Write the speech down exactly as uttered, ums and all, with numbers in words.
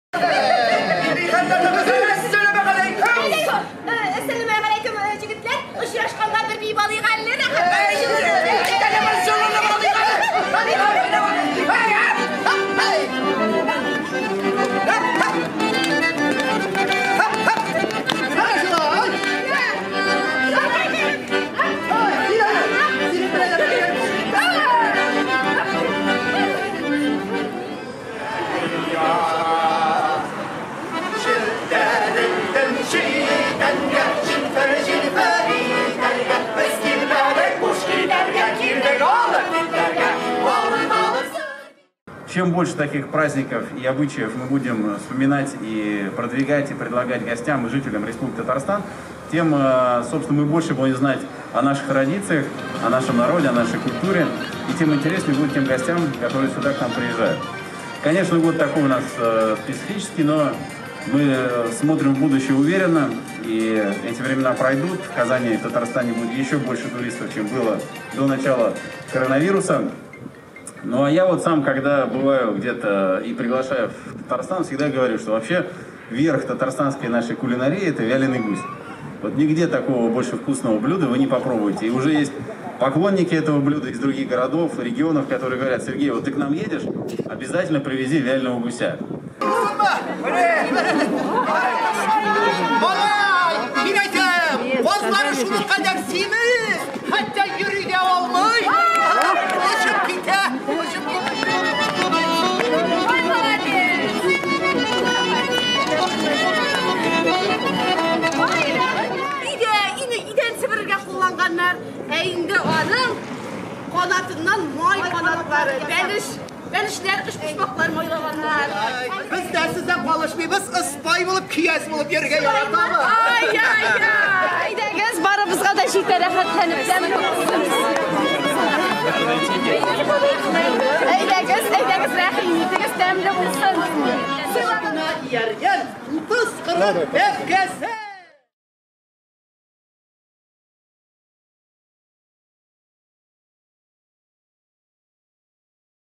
Чем больше таких праздников и обычаев мы будем вспоминать и продвигать, и предлагать гостям и жителям Республики Татарстан, тем, собственно, мы больше будем знать о наших традициях, о нашем народе, о нашей культуре, и тем интереснее будет тем гостям, которые сюда к нам приезжают. Конечно, год такой у нас специфический, но мы смотрим в будущее уверенно, и эти времена пройдут. В Казани и Татарстане будет еще больше туристов, чем было до начала коронавируса. Ну а я вот сам, когда бываю где-то и приглашаю в Татарстан, всегда говорю, что вообще верх татарстанской нашей кулинарии – это вяленый гусь. Вот нигде такого больше вкусного блюда вы не попробуете. И уже есть поклонники этого блюда из других городов, регионов, которые говорят: Сергей, вот ты к нам едешь, обязательно привези вяленого гуся. Eğinde onun kanatından may kanatları, beliş, belişler, kış kuşmaklar maylavanlar. Biz de sizden konuşmayız, ıspay bulup, kiyas bulup yerine yaratı mı? Ay ay ay, eydəgəz barımızға da şikdə rəxətlənib, səmin olursunuz. Eydəgəz, eydəgəz rəxin, eydəgəz təmrə olursunuz. Sıradına yer yer, tuz kırır, hep keser.